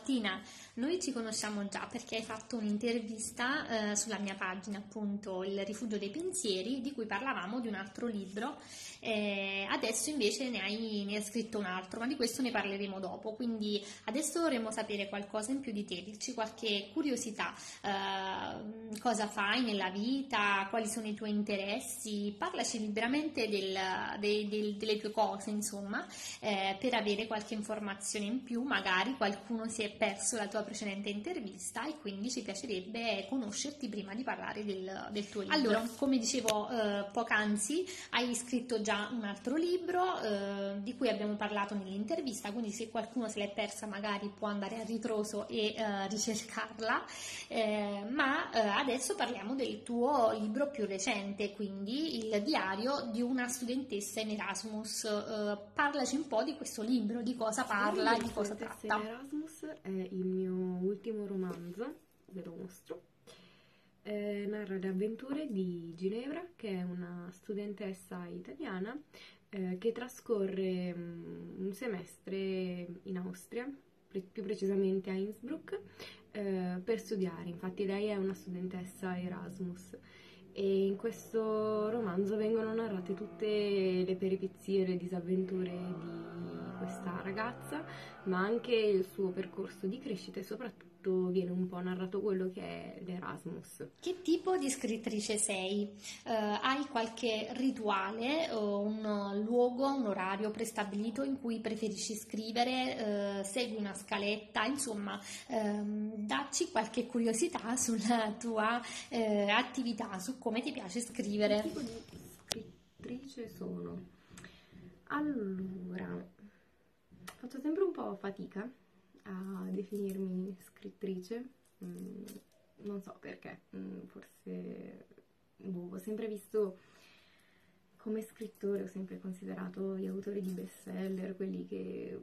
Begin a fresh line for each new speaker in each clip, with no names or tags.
Martina, noi ci conosciamo già perché hai fatto un'intervista sulla mia pagina, appunto Il Rifugio dei Pensieri, di cui parlavamo di un altro libro. Adesso invece ne hai scritto un altro, ma di questo ne parleremo dopo. Quindi adesso vorremmo sapere qualcosa in più di te, dirci qualche curiosità, cosa fai nella vita, quali sono i tuoi interessi, parlaci liberamente delle tue cose, insomma, per avere qualche informazione in più. Magari qualcuno si è perso la tua precedente intervista e quindi ci piacerebbe conoscerti prima di parlare del tuo libro. Allora, come dicevo poc'anzi, hai scritto già un altro libro di cui abbiamo parlato nell'intervista, quindi se qualcuno se l'è persa magari può andare a ritroso e ricercarla, ma adesso parliamo del tuo libro più recente, quindi Il diario di una studentessa in Erasmus. Parlaci un po' di questo libro, di cosa parla e di cosa tratta.
Erasmus è il mio ultimo romanzo, ve lo mostro. Narra le avventure di Ginevra, che è una studentessa italiana che trascorre un semestre in Austria, più precisamente a Innsbruck, per studiare. Infatti lei è una studentessa Erasmus. E in questo romanzo vengono narrate tutte le peripezie e le disavventure di questa ragazza, ma anche il suo percorso di crescita, e soprattutto viene un po' narrato quello che è l'Erasmus.
Che tipo di scrittrice sei? Hai qualche rituale, un luogo, un orario prestabilito in cui preferisci scrivere? Segui una scaletta? Insomma, dacci qualche curiosità sulla tua attività, su come ti piace scrivere.
Che tipo di scrittrice sono? Allora, faccio sempre un po' fatica a definirmi scrittrice, non so perché, forse ho sempre visto come scrittore, ho sempre considerato gli autori di bestseller, quelli che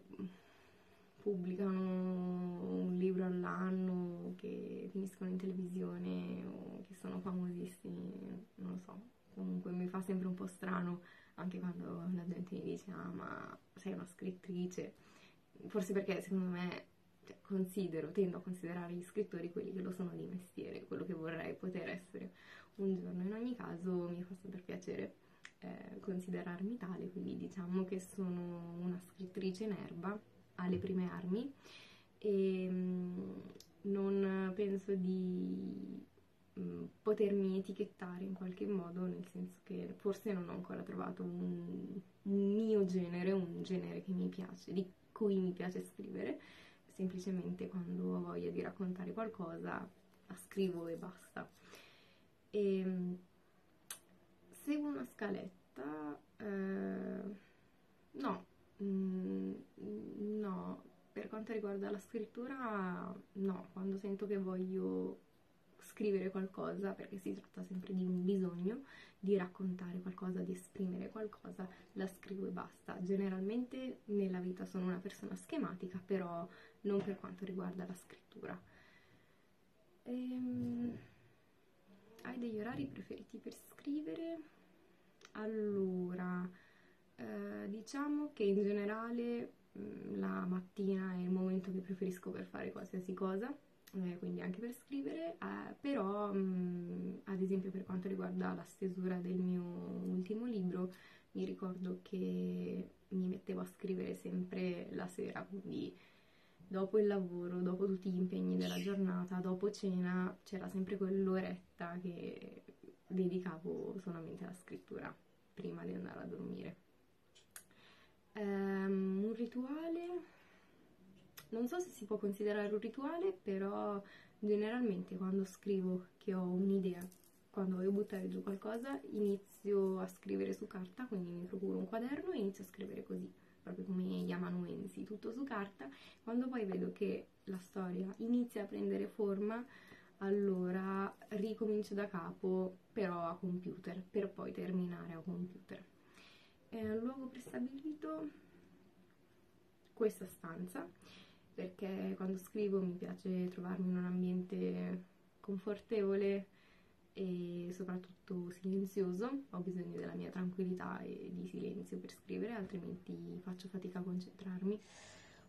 pubblicano un libro all'anno, che finiscono in televisione o che sono famosissimi, non lo so. Comunque mi fa sempre un po' strano anche quando la gente mi dice ah ma sei una scrittrice, forse perché secondo me tendo a considerare gli scrittori quelli che lo sono di mestiere, quello che vorrei poter essere un giorno. In ogni caso mi fa sempre piacere considerarmi tale, quindi diciamo che sono una scrittrice in erba, alle prime armi, e non penso di potermi etichettare in qualche modo, nel senso che forse non ho ancora trovato un mio genere, un genere che mi piace, di cui mi piace scrivere. Semplicemente quando ho voglia di raccontare qualcosa la scrivo e basta. E seguo una scaletta? No. No, per quanto riguarda la scrittura, no. Quando sento che voglio scrivere qualcosa, perché si tratta sempre di un bisogno di raccontare qualcosa, di esprimere qualcosa, la scrivo e basta. Generalmente nella vita sono una persona schematica, però non per quanto riguarda la scrittura. Hai degli orari preferiti per scrivere? Allora, diciamo che in generale la mattina è il momento che preferisco per fare qualsiasi cosa, quindi anche per scrivere, però ad esempio per quanto riguarda la stesura del mio ultimo libro, mi ricordo che mi mettevo a scrivere sempre la sera, quindi dopo il lavoro, dopo tutti gli impegni della giornata, dopo cena, c'era sempre quell'oretta che dedicavo solamente alla scrittura prima di andare a dormire. Un rituale, non so se si può considerare un rituale, però generalmente quando scrivo che ho un'idea, quando voglio buttare giù qualcosa, inizio a scrivere su carta, quindi mi procuro un quaderno e inizio a scrivere così, proprio come gli amanuensi, tutto su carta. Quando poi vedo che la storia inizia a prendere forma, allora ricomincio da capo, però a computer, per poi terminare a computer. Un luogo prestabilito, questa stanza, perché quando scrivo mi piace trovarmi in un ambiente confortevole e soprattutto silenzioso. Ho bisogno della mia tranquillità e di silenzio per scrivere, altrimenti faccio fatica a concentrarmi.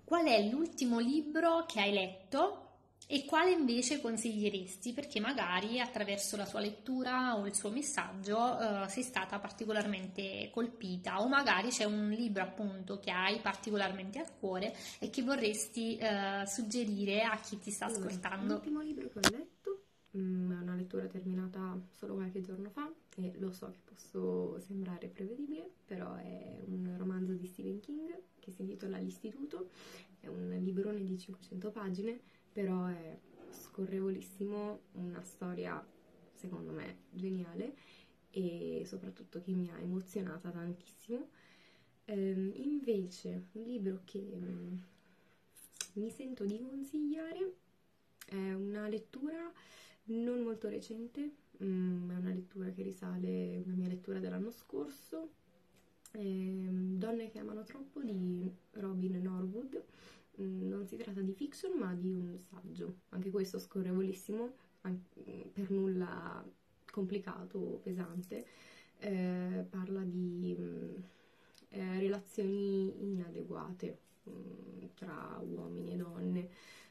qual è l'ultimo libro che hai letto e quale invece consiglieresti? Perché magari attraverso la sua lettura o il suo messaggio sei stata particolarmente colpita, o magari c'è un libro appunto che hai particolarmente a cuore e che vorresti suggerire a chi ti sta
Allora,
ascoltando.
l'ultimo libro che ho letto è una lettura terminata solo qualche giorno fa e lo so che posso sembrare prevedibile, però è un romanzo di Stephen King che si intitola L'Istituto, è un librone di 500 pagine, però è scorrevolissimo, una storia secondo me geniale e soprattutto che mi ha emozionata tantissimo. Invece, un libro che mi sento di consigliare è una lettura non molto recente, è una lettura che risale a una mia lettura dell'anno scorso, Donne che amano troppo di Robin Norwood. Non si tratta di fiction ma di un saggio, anche questo scorrevolissimo, per nulla complicato o pesante. Parla di relazioni inadeguate tra uomini e donne,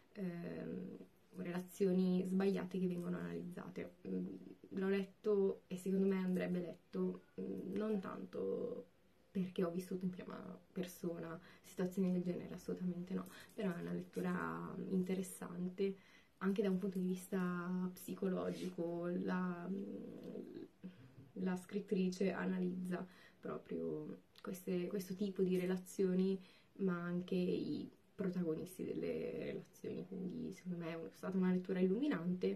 relazioni sbagliate che vengono analizzate. L'ho letto e secondo me andrebbe letto non tanto perché ho vissuto in prima persona situazioni del genere, assolutamente no, però è una lettura interessante anche da un punto di vista psicologico. La scrittrice analizza proprio questo tipo di relazioni, ma anche i protagonisti delle relazioni, quindi secondo me è stata una lettura illuminante,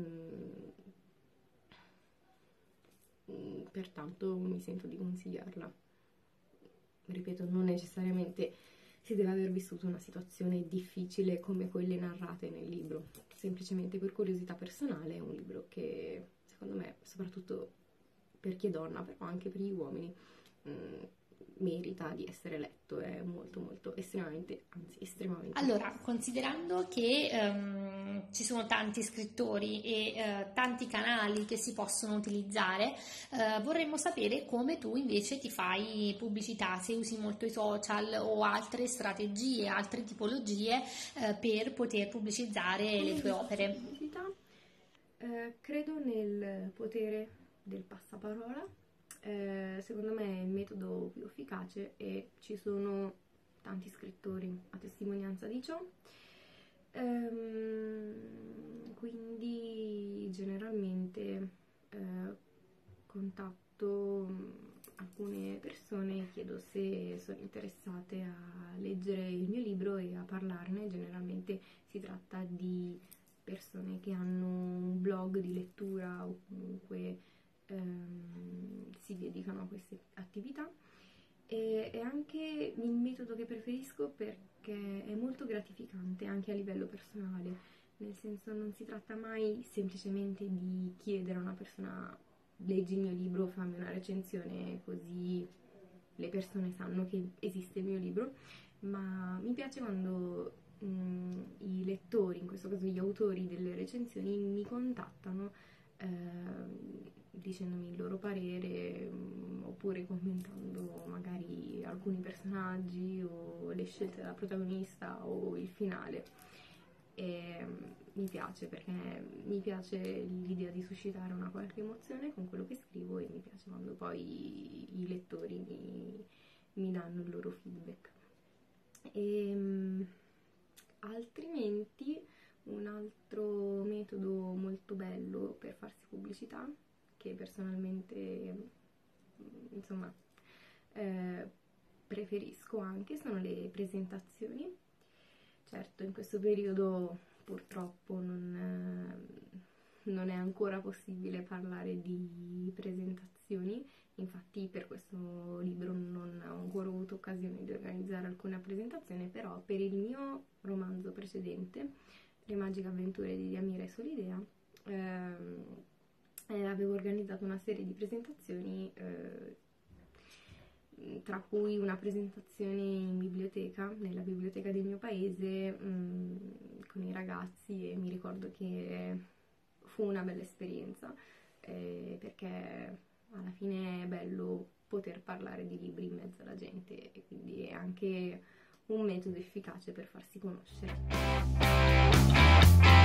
pertanto mi sento di consigliarla. Ripeto, non necessariamente si deve aver vissuto una situazione difficile come quelle narrate nel libro, semplicemente per curiosità personale è un libro che secondo me, soprattutto per chi è donna, però anche per gli uomini, merita di essere letto, è molto molto estremamente, anzi estremamente.
Allora, considerando che ci sono tanti scrittori e tanti canali che si possono utilizzare, vorremmo sapere come tu invece ti fai pubblicità, se usi molto i social o altre strategie, altre tipologie per poter pubblicizzare le tue opere.
Pubblicità, credo nel potere del passaparola. Secondo me è il metodo più efficace e ci sono tanti scrittori a testimonianza di ciò. Quindi generalmente contatto alcune persone e chiedo se sono interessate a leggere il mio libro e a parlarne. Generalmente si tratta di persone che hanno un blog di lettura o comunque si dedicano a queste attività. E è anche il metodo che preferisco perché è molto gratificante anche a livello personale, nel senso non si tratta mai semplicemente di chiedere a una persona leggi il mio libro, fammi una recensione così le persone sanno che esiste il mio libro, ma mi piace quando i lettori, in questo caso gli autori delle recensioni, mi contattano dicendomi il loro parere, oppure commentando magari alcuni personaggi o le scelte della protagonista o il finale. E mi piace perché mi piace l'idea di suscitare una qualche emozione con quello che scrivo e mi piace quando poi i lettori mi danno il loro feedback. Altrimenti un altro metodo molto bello per farsi pubblicità, che personalmente insomma preferisco anche, sono le presentazioni. Certo, in questo periodo purtroppo non è ancora possibile parlare di presentazioni, infatti per questo libro non ho ancora avuto occasione di organizzare alcuna presentazione, però per il mio romanzo precedente, Le magiche avventure di Diamira e Solidea, avevo organizzato una serie di presentazioni, tra cui una presentazione in biblioteca, nella biblioteca del mio paese, con i ragazzi, e mi ricordo che fu una bella esperienza, perché alla fine è bello poter parlare di libri in mezzo alla gente e quindi è anche un metodo efficace per farsi conoscere.